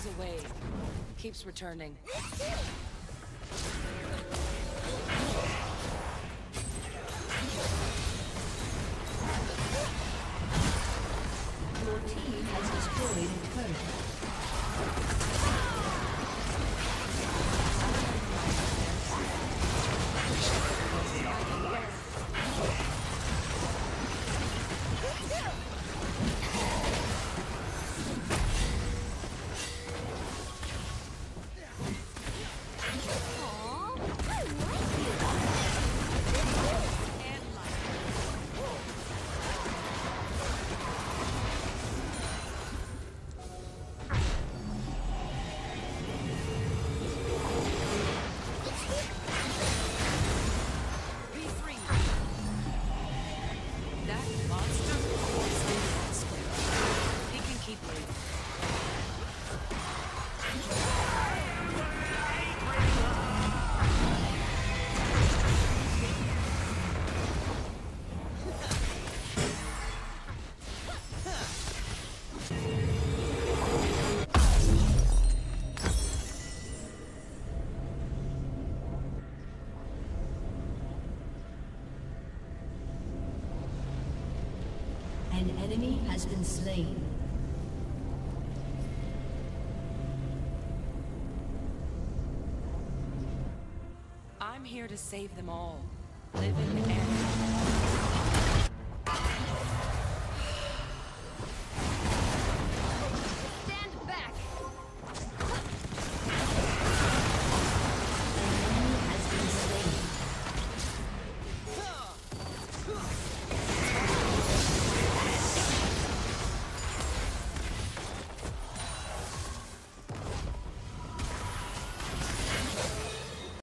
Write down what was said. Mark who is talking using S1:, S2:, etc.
S1: He's away. Keeps returning.
S2: Your team has destroyed a turret. An enemy has been slain.
S1: I'm here to save them all, living and